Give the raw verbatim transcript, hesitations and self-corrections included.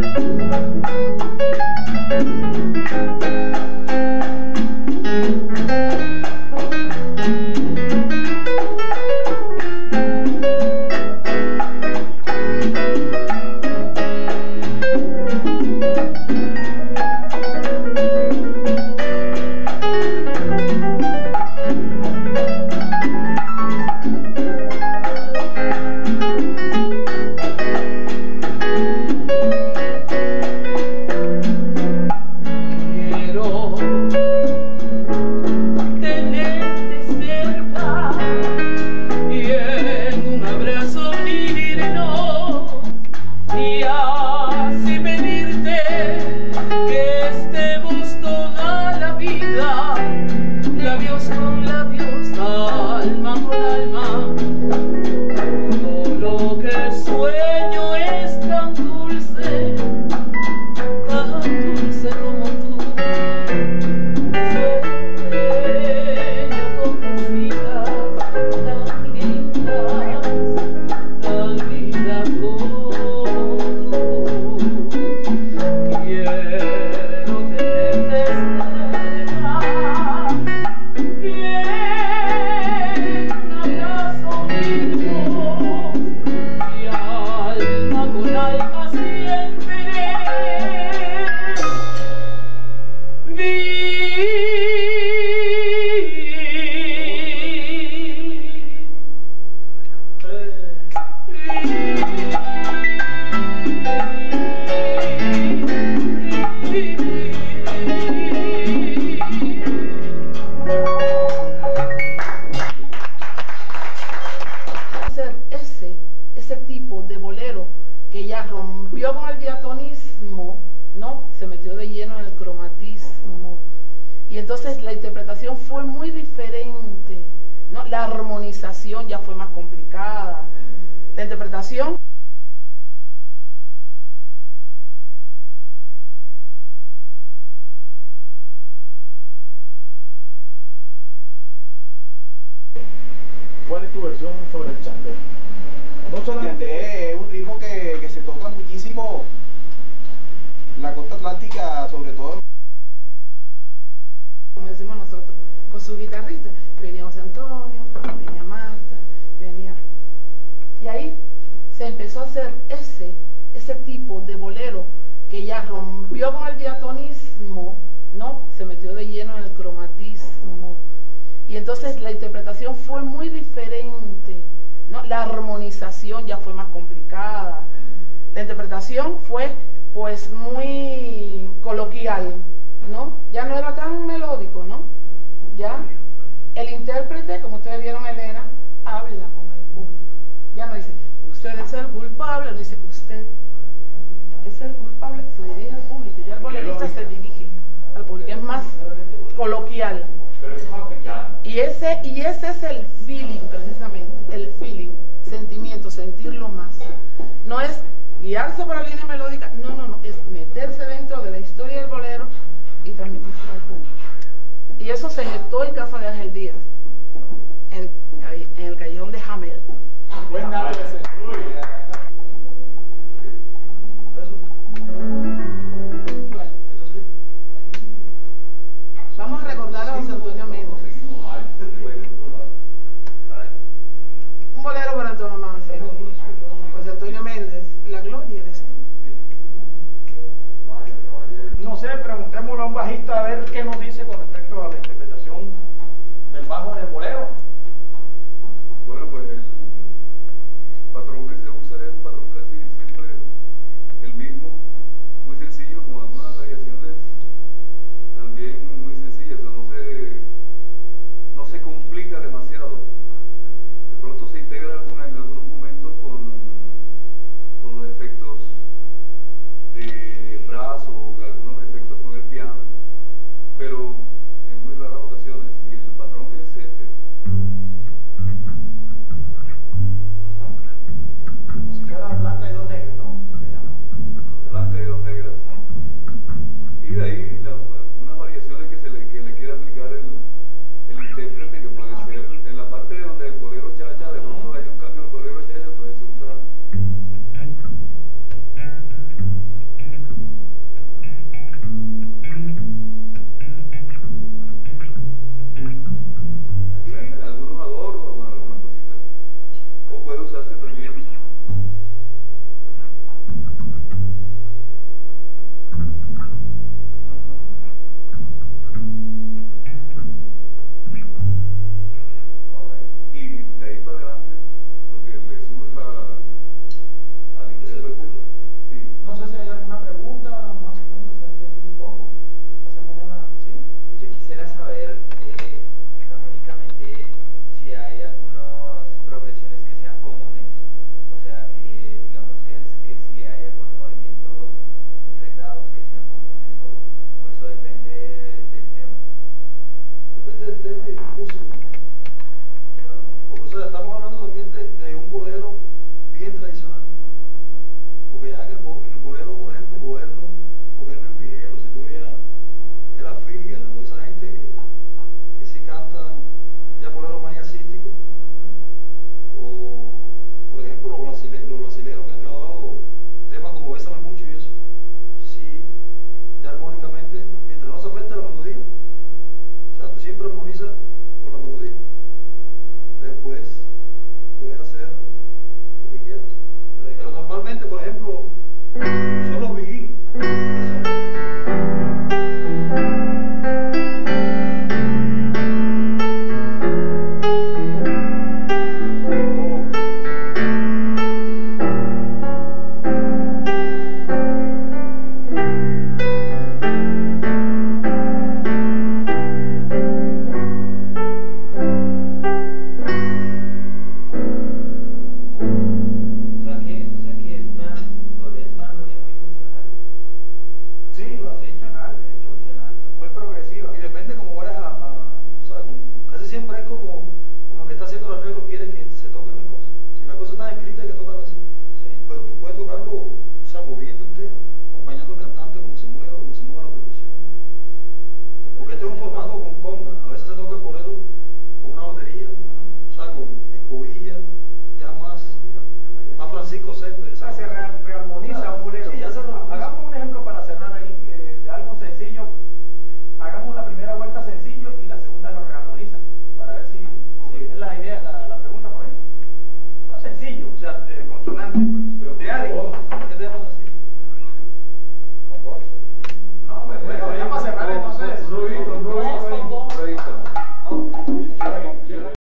entonces la interpretación fue muy diferente, ¿no? La armonización ya fue más complicada. La interpretación ¿Cuál es tu versión sobre el chandé? No solamente es un ritmo que, que se toca muchísimo en la costa atlántica, sobre todo. Como decimos nosotros, con su guitarrista, venía José Antonio, venía Marta, venía... Y ahí se empezó a hacer ese, ese tipo de bolero que ya rompió con el diatonismo, ¿no? Se metió de lleno en el cromatismo. Y entonces la interpretación fue muy diferente, ¿no? La armonización ya fue más complicada. La interpretación fue pues muy coloquial, ¿no? Ya no era tan melódico, ¿no? Ya el intérprete, como ustedes vieron a Elena, habla con el público. Ya no dice, usted es el culpable, no dice, usted es el culpable, se dirige al público. Ya el bolerista se dirige al público, es más coloquial. Pero eso es africano. Y ese, y ese es el feeling, precisamente, el feeling, sentimiento, sentirlo más. No es guiarse por la línea melódica, no, no, no, es meterse dentro de la historia del bolero y transmitirse al público. Y eso se gestó en casa de Ángel Díaz, en, en el callejón de Hamel. Buen dato ese. Bueno, vamos a recordar a José Antonio Méndez. Un bolero por antonomasia. José Antonio Méndez, la gloria eres tú. No sé, preguntémosle a un bajista a ver qué nos dice con respecto a la interpretación del bajo en el bolero. Bueno, pues el patrón que se usa es un patrón casi siempre el mismo, muy sencillo, con algunas